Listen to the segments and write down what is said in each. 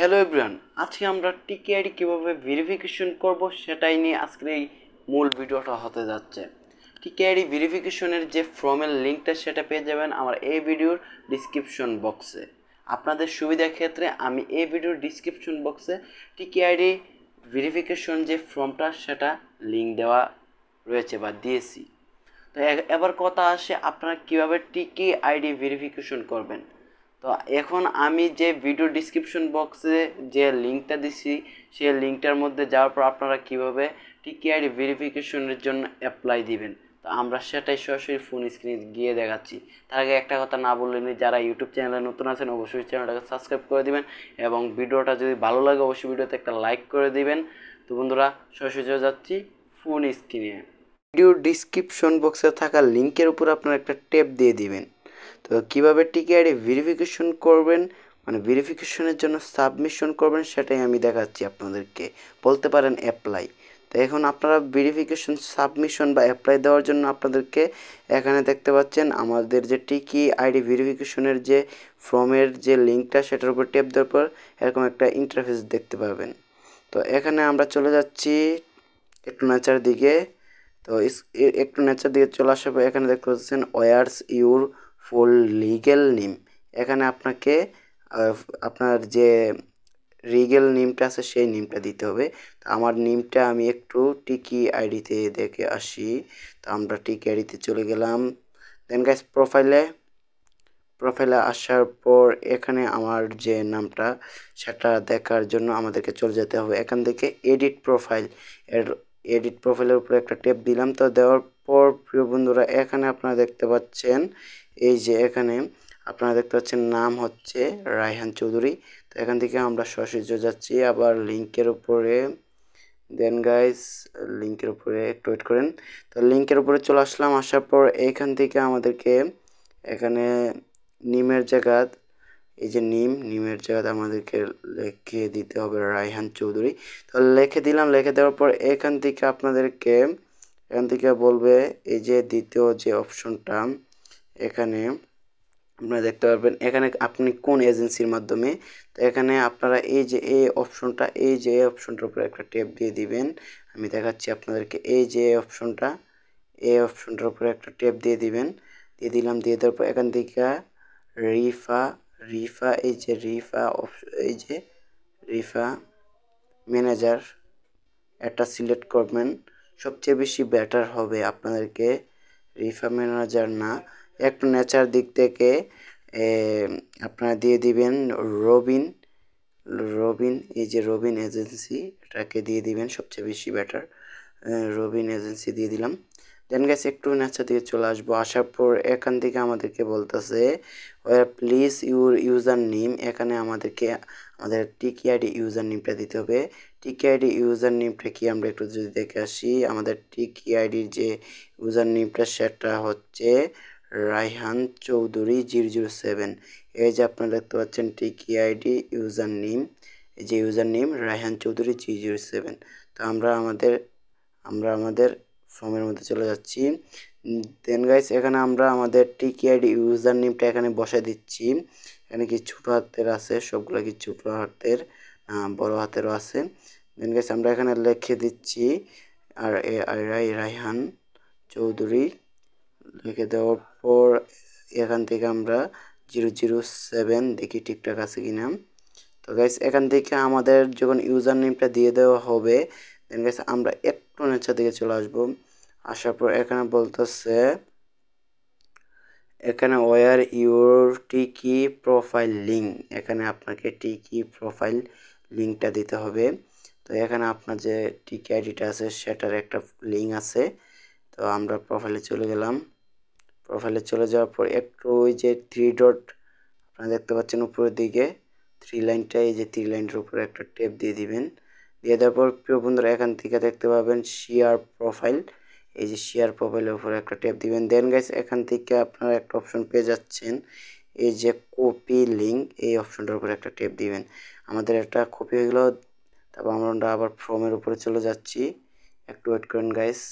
Hello everyone, আজকে আমরা টিকি আইডি কীভাবে ভেরিফিকেশন করব সেটাই নিয়ে আজকের এই মূল ভিডিওটা হতে যাচ্ছে। টিকি আইডি ভেরিফিকেশনের যে ফর্মের লিঙ্কটা সেটা পেয়ে যাবেন আমার এই ভিডিওর ডিসক্রিপশন বক্সে। আপনাদের সুবিধার ক্ষেত্রে আমি এই ভিডিওর ডিসক্রিপশন বক্সে টিকি আইডি ভেরিফিকেশন যে ফর্মটা সেটা লিঙ্ক দেওয়া রয়েছে বা দিয়েছি। তো এবার কথা আসে আপনারা কীভাবে টিকি আইডি ভেরিফিকেশন করবেন। তো এখন আমি যে ভিডিও ডিসক্রিপশন বক্সে যে লিঙ্কটা দিছি সেই লিঙ্কটার মধ্যে যাওয়ার পর আপনারা কীভাবে টিকি আইডি ভেরিফিকেশনের জন্য অ্যাপ্লাই দিবেন, তো আমরা সেটাই সরাসরি ফোন স্ক্রিনে গিয়ে দেখাচ্ছি। তার আগে একটা কথা না বললেনি, যারা ইউটিউব চ্যানেলে নতুন আছেন অবশ্যই চ্যানেলটাকে সাবস্ক্রাইব করে দিবেন এবং ভিডিওটা যদি ভালো লাগে অবশ্যই ভিডিওতে একটা লাইক করে দিবেন। তো বন্ধুরা, সরাসরি চলে যাচ্ছি ফোন স্ক্রিনে। ভিডিও ডিসক্রিপশন বক্সে থাকা লিঙ্কের উপর আপনারা একটা ট্যাপ দিয়ে দিবেন। তো কীভাবে টিকি আইডি ভেরিফিকেশন করবেন, মানে ভেরিফিকেশনের জন্য সাবমিশন করবেন সেটাই আমি দেখাচ্ছি আপনাদেরকে। বলতে পারেন অ্যাপ্লাই। তো এখন আপনারা ভেরিফিকেশন সাবমিশন বা অ্যাপ্লাই দেওয়ার জন্য আপনাদেরকে এখানে দেখতে পাচ্ছেন আমাদের যে টিকি আইডি ভেরিফিকেশনের যে ফর্মের যে লিঙ্কটা সেটার উপর ট্যাপ দেওয়ার পর এরকম একটা ইন্টারফেস দেখতে পাবেন। তো এখানে আমরা চলে যাচ্ছি একটু নিচের দিকে। তো একটু নিচের দিকে চলে আসার পর এখানে দেখতে পাচ্ছেন what's your full legal name. এখানে আপনাকে আপনার যে লিগ্যাল নেমটা আছে সেই নেমটা দিতে হবে। তো আমার নেমটা আমি একটু টিকি আইডিতে দেখে আসি। তো আমরা টিকি আইডিতে চলে গেলাম। দেন গাইস প্রোফাইলে আসার পর এখানে আমার যে নামটা সেটা দেখার জন্য আমাদেরকে চলে যেতে হবে এখান থেকে এডিট প্রোফাইল। এডিট প্রোফাইলের উপরে একটা ট্যাপ দিলাম। তো দেওয়ার পর প্রিয় বন্ধুরা এখানে আপনারা দেখতে পাচ্ছেন, এই যে এখানে আপনারা দেখতে পাচ্ছেন নাম হচ্ছে রায়হান চৌধুরী। তো এখান থেকে আমরা সরাসরি যাচ্ছি আবার লিঙ্কের উপরে। দেন গাইস লিঙ্কের উপরে একটু ওয়েট করেন। তো লিঙ্কের উপরে চলে আসলাম। আসার পর এইখান থেকে আমাদেরকে এখানে নিমের জায়গা, এই যে নিমের জায়গাতে আমাদেরকে লিখে দিতে হবে রায়হান চৌধুরী। তো লিখে দিলাম। লিখে দেওয়ার পর এখান থেকে আপনাদেরকে বলবে এই যে দ্বিতীয় যে অপশনটা এখানে আপনারা দেখতে পারবেন এখানে আপনি কোন এজেন্সির মাধ্যমে। তো এখানে আপনারা এই যে এই অপশনটার উপরে একটা ট্যাপ দিয়ে দিবেন। আমি দেখাচ্ছি আপনাদেরকে। এই যে অপশনটার উপরে একটা ট্যাপ দিয়ে দিবেন। দিয়ে দিলাম। দিয়ে দেওয়ার পর এখান থেকে রিফা রিফা এই যে রিফা ম্যানেজার এটা সিলেক্ট করবেন। সবচেয়ে বেশি বেটার হবে আপনাদেরকে রিফা ম্যানেজার না, একটু নেচার দিক থেকে আপনারা দিয়ে দিবেন রবিন রবিন এই যে রবিন এজেন্সি এটাকে দিয়ে দিবেন, সবচেয়ে বেশি বেটার। রবিন এজেন্সি দিয়ে দিলাম। দেন গাইস একটু নিচের দিকে চলে আসবো। আসার পর এখান থেকে আমাদেরকে বলতেছে প্লিজ ইউজার নেম। এখানে আমাদের টিকি আইডি ইউজার নেমটা দিতে হবে। টিকি আইডি ইউজার নেমটা কি আমরা একটু যদি দেখে আসি। আমাদের টিকি আইডির যে ইউজার নেমটা সেটা হচ্ছে রায়হান চৌধুরী 007। এই যে আপনারা দেখতে পাচ্ছেন টিকি আইডি ইউজার নেম, এই যে ইউজার নেম রায়হান চৌধুরী 007। তো আমরা আমাদের ফর্মের মধ্যে চলে যাচ্ছি। দেন গাইস এখানে আমরা আমাদের টিকি আইডি ইউজার নেমটা এখানে বসায় দিচ্ছি। এখানে কি ছোট হাতের আছে, সবগুলো কি ছোট হাতের, বড় হাতেরও আছে। দেন গাইস আমরা এখানে লিখে দিচ্ছি আর রায়হান চৌধুরী। লিখে দেওয়ার পর এখান থেকে আমরা 007 দেখি ঠিকঠাক আছে কিনা। তো গাইস এখান থেকে আমাদের যখন ইউজার নেমটা দিয়ে দেওয়া হবে দেন গাইস আমরা একটু নিচের দিকে চলে আসবো। আসার পর এখানে বলতেছে এখানে ওয়ার ইউর টিকি প্রোফাইল লিঙ্ক, এখানে আপনাকে টিকি প্রোফাইল লিঙ্কটা দিতে হবে। তো এখানে আপনার যে টিকি আইডিটা আছে সেটার একটা লিঙ্ক আছে। তো আমরা প্রোফাইলে চলে গেলাম। প্রোফাইলে চলে যাওয়ার পর একটু ওই যে 3 ডট আপনারা দেখতে পাচ্ছেন উপরের দিকে 3 লাইনটা, এই যে 3 লাইনের উপরে একটা ট্যাপ দিয়ে দিবেন। দিয়ে দেওয়ার পর প্রিয় বন্ধুরা এখান থেকে দেখতে পাবেন শেয়ার প্রোফাইল, এই যে শেয়ার প্রোফাইলের উপরে একটা ট্যাপ দিবেন। দেন গাইস এখান থেকে আপনারা একটা অপশন পেয়ে যাচ্ছেন এই যে কপি লিঙ্ক, এই অপশনটার উপরে একটা ট্যাপ দিবেন। আমাদের একটা কপি হয়ে গেল। তারপর আমরা আবার ফর্মের উপরে চলে যাচ্ছি। একটু ওয়েট করেন গাইস।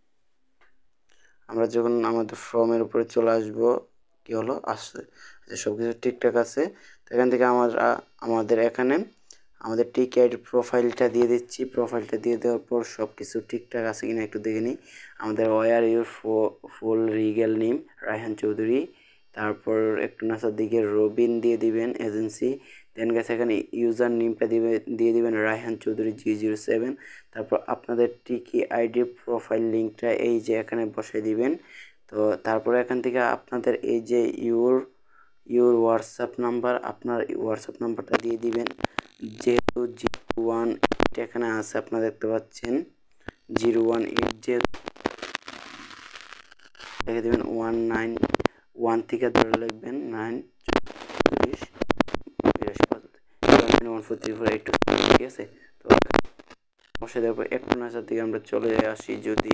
আমরা যখন আমাদের ফর্মের উপরে চলে আসবো কি হলো আসছে, সব কিছু ঠিকঠাক আছে। তো এখান থেকে আমাদের এখানে আমাদের টিকি আইডির প্রোফাইলটা দিয়ে দিচ্ছি। প্রোফাইলটা দিয়ে দেওয়ার পর সব কিছু ঠিকঠাক আছে কিনা একটু দেখে নিই। আমাদের ওয়ার your full legal name Raihan Chowdhury, তারপর একটু নাচার দিকে রবিন দিয়ে দিবেন এজেন্সি, দেন গেছে এখানে ইউজার নেমটা দিয়ে দিবেন রায়হান চৌধুরী 007। তারপর আপনাদের টিকি আইডি প্রোফাইল লিঙ্কটা এই যে এখানে বসাই দিবেন। তো তারপরে এখান থেকে আপনাদের এই যে ইউর হোয়াটসঅ্যাপ নাম্বার, আপনার হোয়াটসঅ্যাপ নাম্বারটা দিয়ে দিবেন। যেহেতু 018 এখানে আছে আপনারা দেখতে পাচ্ছেন, 018 যে লিখে দেবেন 191 থেকে ধরে লিখবেন 9 40 14348, ঠিক আছে। তো বসে দেওয়ার পর একটু নাচার দিকে আমরা চলে আসি। যদি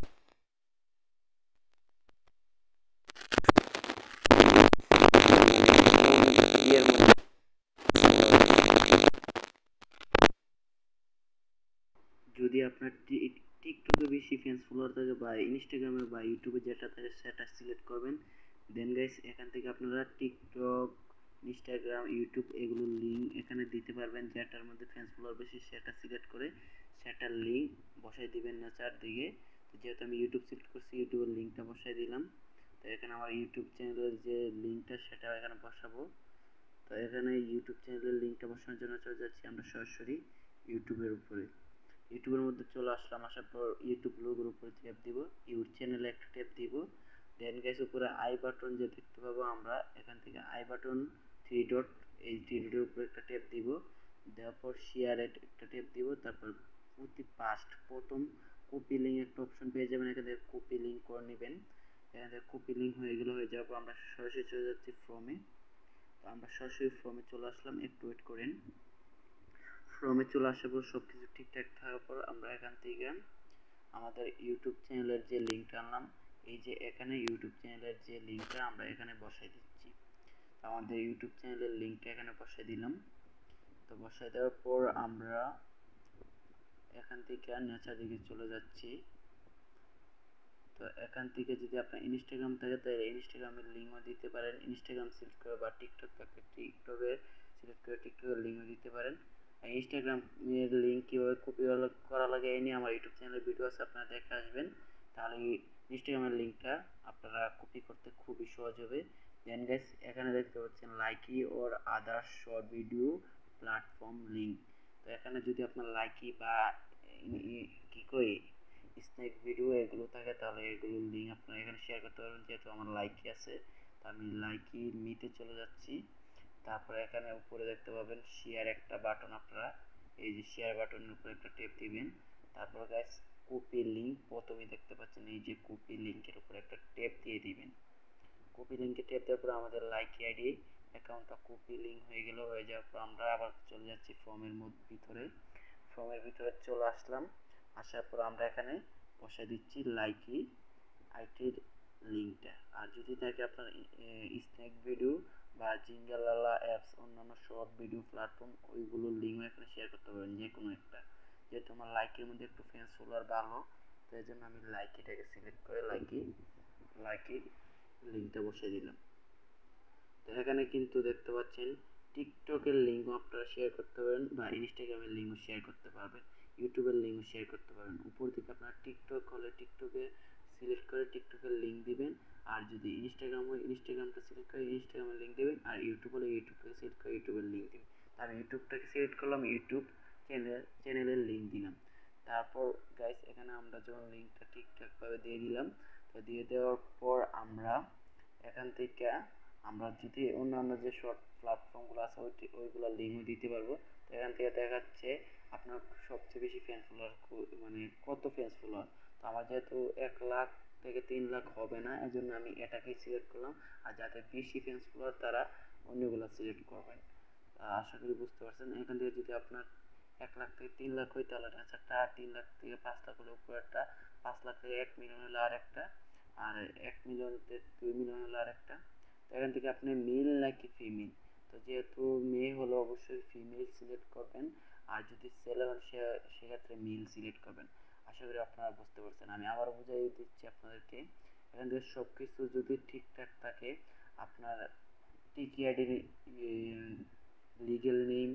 যদি আপনার টিকটকে বেশি ফ্যান্স ফলোয়ার থাকে বা ইনস্টাগ্রামে বা ইউটিউবে যেটা থাকে সেটা সিলেক্ট করবেন। দেন গাইস এখান থেকে আপনারা টিকটক, ইনস্টাগ্রাম, ইউটিউব এগুলোর লিঙ্ক এখানে দিতে পারবেন। যেটার মধ্যে ফ্যান্স ফলোয়ার বেশি সেটা সিলেক্ট করে সেটার লিঙ্ক বসাই দিবেন না চারদিকে। তো যেহেতু আমি ইউটিউব সিলেক্ট করছি, ইউটিউবের লিঙ্কটা বসাই দিলাম। তো এখানে আমার ইউটিউব চ্যানেলের যে লিঙ্কটা সেটা এখানে বসাবো। তো এখানে ইউটিউব চ্যানেলের লিঙ্কটা বসানোর জন্য চলে যাচ্ছি আমরা সরাসরি ইউটিউবের উপরে। ইউটিউবের মধ্যে চলে আসলাম, আসার পর ইউটিউব লোগোর উপরে ট্যাপ দিব, ইউর চ্যানেলে একটা ট্যাপ দিব। দেন গাইস উপরে আই বাটন যে দেখতে পাবো আমরা, এখান থেকে আই বাটন থ্রি ডট, এই থ্রি ডটের উপরে একটা ট্যাপ দিব। দেওয়ার পর শেয়ার একটা ট্যাপ দিব। তারপর প্রথম কপি লিঙ্ক একটা অপশন পেয়ে যাবেন, এখান থেকে কপি লিঙ্ক করে নেবেন। এখান থেকে কপি লিঙ্ক হয়ে যাওয়ার পর আমরা সরাসরি চলে যাচ্ছি ফর্মে। তো আমরা সরাসরি ফর্মে চলে আসলাম, একটু ওয়েট করেন। ফর্মে চলে আসার পর সব কিছু ঠিকঠাক থাকার পর আমরা এখান থেকে আমাদের ইউটিউব চ্যানেলের যে লিঙ্কটা আনলাম, এই যে এখানে ইউটিউব চ্যানেলের যে লিঙ্কটা আমরা এখানে বসাই দিচ্ছি। আমাদের ইউটিউব চ্যানেলের লিঙ্কটা এখানে বসাই দিলাম। তো বসাই দেওয়ার পর আমরা এখান থেকে নেচার দিকে চলে যাচ্ছি। তো এখান থেকে যদি আপনার ইনস্টাগ্রাম থাকে তাহলে ইনস্টাগ্রামের লিঙ্কও দিতে পারেন, ইনস্টাগ্রাম সিলেক্ট করে, বা টিকটক থাকলে টিকটকে সিলেক্ট করে টিকটকের লিঙ্কও দিতে পারেন। ইনস্টাগ্রামের লিঙ্ক কীভাবে কপি করা লাগে এই নিয়ে আমার ইউটিউব চ্যানেলের ভিডিও আছে, আপনারা দেখে আসবেন। তাহলে ইনস্টাগ্রামের লিঙ্কটা আপনারা কপি করতে খুবই সহজ হবে। দেন গাইস এখানে দেখতে পাচ্ছেন Likee or other short video platform link. তো এখানে যদি আপনার লাইকি বা কি কই স্ন্যাক ভিডিও এগুলো থাকে তাহলে এগুলোর লিঙ্ক আপনারা এখানে শেয়ার করতে পারবেন। যেহেতু আমার লাইকি আছে, তো আমি লাইকি নিতে চলে যাচ্ছি। তারপরে এখানে উপরে দেখতে পাবেন শেয়ার একটা বাটন, আপনারা এই যে শেয়ার বাটনের উপরে একটা ট্যাপ দিবেন। তারপর গাইস কপি লিঙ্ক প্রথমে দেখতে পাচ্ছেন, এই যে কপি লিঙ্কের উপরে একটা ট্যাপ দিয়ে দিবেন। কপি লিঙ্কে ট্যাপ দেওয়ার পর আমাদের লাইকি আইডি অ্যাকাউন্টটা কপি লিঙ্ক হয়ে যাওয়ার পর আমরা আবার চলে যাচ্ছি ফর্মের ভিতরে। ফর্মের ভিতরে চলে আসলাম, আসার পর আমরা এখানে বসাই দিচ্ছি লাইকি আইটির লিঙ্কটা। আর যদি থাকে আপনার স্ন্যাক ভিডিও বা জিঙ্গালালা অ্যাপস, অন্যান্য শর্ট ভিডিও প্ল্যাটফর্ম, ওইগুলোর লিঙ্ক এখানে শেয়ার করতে পারেন যে কোনো একটা। যেহেতু আমার লাইকের মধ্যে একটু ফ্যান্স ফলোয়ার ভালো, তো এই জন্য আমি লাইকিটাকে সিলেক্ট করে লাইকি লিঙ্কটা বসিয়ে দিলাম। তো এখানে কিন্তু দেখতে পাচ্ছেন টিকটকের লিঙ্কও আপনারা শেয়ার করতে পারেন, বা ইনস্টাগ্রামের লিঙ্কও শেয়ার করতে পারবেন, ইউটিউবের লিঙ্কও শেয়ার করতে পারবেন। উপর দিকে আপনারা টিকটক হলে টিকটকে সিলেক্ট করে টিকটকের লিঙ্ক দিবেন, আর যদি ইনস্টাগ্রাম হয় ইনস্টাগ্রামটা সিলেক্ট করে ইনস্টাগ্রামের লিঙ্ক দেবেন, আর ইউটিউব হলে ইউটিউবটাকে সিলেক্ট করে ইউটিউবের লিঙ্ক দিবেন। আমি ইউটিউবটাকে সিলেক্ট করলাম, ইউটিউব চ্যানেলের লিঙ্ক দিলাম। তারপর গাইস এখানে আমরা যখন লিঙ্কটা ঠিকঠাকভাবে দিয়ে দিলাম, তো দিয়ে দেওয়ার পর আমরা এখান থেকে আমরা যদি অন্যান্য যে শর্ট প্ল্যাটফর্মগুলো আছে ওইগুলো লিঙ্কও দিতে পারবো। তো এখান থেকে দেখাচ্ছে আপনার সবচেয়ে বেশি ফ্যান ফলোয়ার, মানে কত ফ্যান ফলোয়ার। তো আমার যেহেতু 1 লাখ থেকে 3 লাখ হবে না, এজন্য আমি এটাকেই সিলেক্ট করলাম। আর যাদের বেশি ফ্যান ফলোয়ার তারা অন্যগুলো সিলেক্ট করবেন। আশা করি বুঝতে পারছেন। এখান থেকে যদি আপনার 1 লাখ থেকে 3 লাখ হয় তাহলে নেচারটা, 3 লাখ থেকে 5 লাখ হলে উপরেরটা, 5 লাখ থেকে 1 মিলিয়ন হলে আরেকটা, আর 1 মিলিয়ন থেকে 2 মিলিয়ন হলে আরেকটা। তো এখান থেকে আপনি মেল নাকি ফিমেল, তো যেহেতু মেয়ে হলে অবশ্যই ফিমেল সিলেক্ট করবেন, আর যদি ছেলে হন সেক্ষেত্রে মেল সিলেক্ট করবেন। আশা করি আপনারা বুঝতে পারছেন। আমি আবার বুঝাই দিচ্ছি আপনাদেরকে। এখান থেকে সব কিছু যদি ঠিকঠাক থাকে, আপনার টিকি আইডির লিগ্যাল নেম, তারপর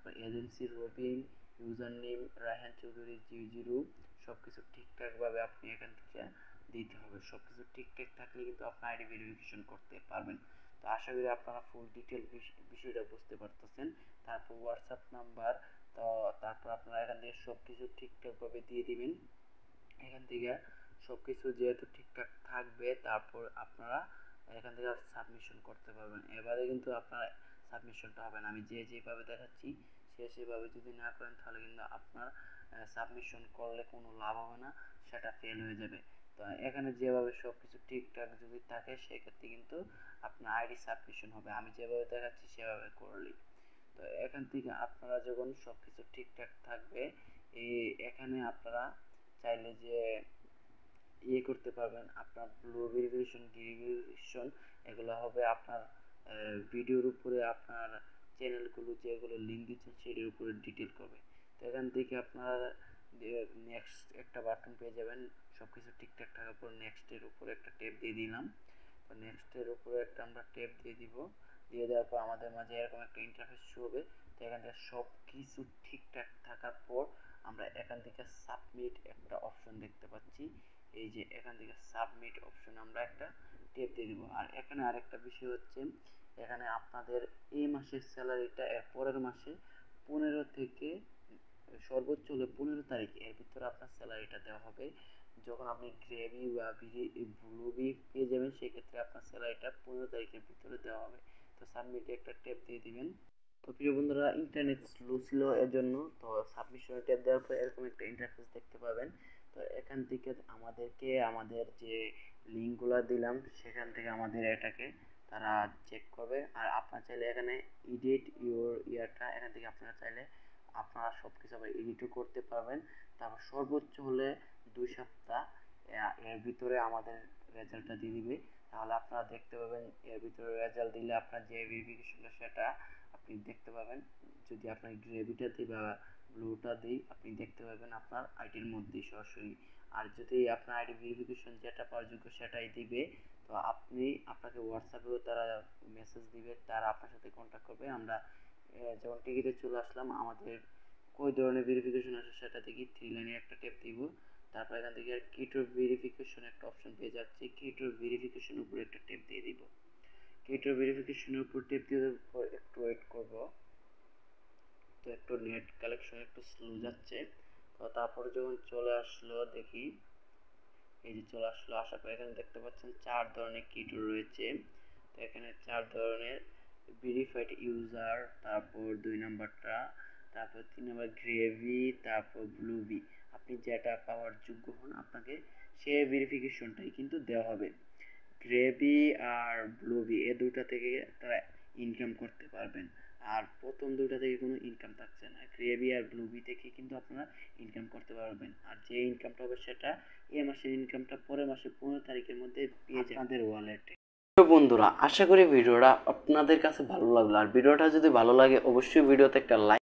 তারপর agency Robin, user name Raihan Chowdhury 00, সব কিছু ঠিকঠাকভাবে আপনি এখান থেকে দিতে হবে। সব কিছু ঠিকঠাক থাকলে কিন্তু আপনার আইডি ভেরিফিকেশন করতে পারবেন। তো আশা করি আপনারা ফুল ডিটেল বিষয়টা বুঝতে পারতেছেন। তারপর হোয়াটসঅ্যাপ নাম্বার, তো তারপর আপনারা এখান থেকে সব কিছু ঠিকঠাকভাবে দিয়ে দিবেন। এখান থেকে সব কিছু যেহেতু ঠিকঠাক থাকবে, তারপর আপনারা এখান থেকে সাবমিশন করতে পারবেন। এবারে কিন্তু আপনার সাবমিশনটা হবে না, আমি যেভাবে দেখাচ্ছি সেভাবে যদি না করেন তাহলে কিন্তু আপনার সাবমিশন করলে কোনো লাভ হবে না, সেটা ফেল হয়ে যাবে। তো এখানে যেভাবে সব কিছু ঠিকঠাক যদি থাকে সেক্ষেত্রে কিন্তু আপনার আইডি সাবমিশন হবে, আমি যেভাবে দেখাচ্ছি সেভাবে করলেই। তো এখান থেকে আপনারা যখন সব কিছু ঠিকঠাক থাকবে, এখানে আপনারা চাইলে যে করতে পারবেন, আপনার ব্লু ভেরিফিকেশন, গ্রিন ভেরিফিকেশন, এগুলো হবে আপনার ভিডিওর উপরে আপনার চ্যানেলগুলো যেগুলো লিঙ্ক দিচ্ছেন সেটির উপরে ডিটেল করবে। তো এখান থেকে আপনারা নেক্সট একটা বাটন পেয়ে যাবেন। সব কিছু ঠিকঠাক থাকার পর নেক্সটের উপরে একটা ট্যাপ দিয়ে দিলাম। তো নেক্সটের উপরে একটা আমরা ট্যাপ দিয়ে দিব। দিয়ে দেওয়ার পর আমাদের মাঝে এরকম একটা ইন্টারফেস শো হবে। তো এখান থেকে সব কিছু ঠিকঠাক থাকার পর আমরা এখান থেকে সাবমিট একটা অপশন দেখতে পাচ্ছি। এই যে এখান থেকে সাবমিট অপশন আমরা একটা ট্যাপ দিয়ে দিব। আর এখানে আরেকটা বিষয় হচ্ছে, এখানে আপনাদের এই মাসের স্যালারিটা এর পরের মাসে 15 থেকে সর্বোচ্চ হলে 15 তারিখ এর ভিতরে আপনার স্যালারিটা দেওয়া হবে। যখন আপনি গ্রেভি বা ব্লুবি পেয়ে যাবেন সেক্ষেত্রে আপনার স্যালারিটা 15 তারিখের ভিতরে দেওয়া হবে। তো সাবমিটে একটা ট্যাপ দিয়ে দিবেন। তো প্রিয় বন্ধুরা, ইন্টারনেট স্লো ছিল এর জন্য তো সাবমিশনে ট্যাপ দেওয়ার পর এরকম একটা ইন্টারফেস দেখতে পাবেন। তো এখান থেকে আমাদের যে লিঙ্কগুলো দিলাম সেখান থেকে আমাদের এটাকে তারা চেক করবে। আর আপনারা চাইলে এখানে এডিট ইউর ইয়ারটা এখান থেকে আপনারা সব কিছু আবার এডিটও করতে পারবেন। তারপর সর্বোচ্চ হলে 2 সপ্তাহ এর ভিতরে আমাদের রেজাল্টটা দিয়ে দিবে। তাহলে আপনারা দেখতে পাবেন এর ভিতরে রেজাল্ট দিলে আপনার যে ভেরিফিকেশনটা সেটা আপনি দেখতে পাবেন। যদি আপনার গ্রেভিটা দিই বা ব্লুটা দিই আপনি দেখতে পাবেন আপনার আইডির মধ্যেই সরাসরি। আর যদি আপনার আইডি ভেরিফিকেশন যেটা পাওয়ার যোগ্য সেটাই দিবে, তো আপনাকে হোয়াটসঅ্যাপেও তারা মেসেজ দিবে, তারা আপনার সাথে কন্ট্যাক্ট করবে। আমরা যেমন টিকিটে চলে আসলাম, আমাদের কই ধরনের ভেরিফিকেশন আসে সেটা দেখি 3 লাইনে একটা ট্যাপ দিব। তারপর এখান থেকে কিটোর ভেরিফিকেশন একটা অপশন পেয়ে যাচ্ছে, কিটোর ভেরিফিকেশনের উপরে একটা ট্যাপ দিয়ে দিব। কিটোর ভেরিফিকেশনের উপর ট্যাপ দেওয়ার পর একটু ওয়েট করব। তো একটু নেট কালেকশন একটু স্লো যাচ্ছে। তো তারপরে যখন চলে আসলো দেখি, এই যে চলে আসলো, আসার পর এখানে দেখতে পাচ্ছেন 4 ধরনের কিটো রয়েছে। তো এখানে 4 ধরনের ভেরিফাইড ইউজার, তারপর 2 নাম্বারটা, তারপর 3 নাম্বার গ্রেভি, তারপর ব্লুবি। আপনি যেটা পাওয়ার যোগ্য হন আপনাকে সেই ভেরিফিকেশনটাই কিন্তু দেওয়া হবে। গ্রেভি আর ব্লুবি এই দুটা থেকে তারা ইনকাম করতে পারবেন। আর প্রথম দুটা থেকে কোনো ইনকাম থাকছে না, গ্রেভি আর ব্লুবি থেকে কিন্তু আপনারা ইনকাম করতে পারবেন। আর যে ইনকামটা হবে সেটা এই মাসের ইনকামটা পরের মাসে 15 তারিখের মধ্যে পেয়ে যাবেন আপনাদের ওয়ালেটে। তো বন্ধুরা, আশা করি ভিডিওটা আপনাদের কাছে ভালো লাগলো। আর ভিডিওটা যদি ভালো লাগে অবশ্যই ভিডিওতে একটা লাইক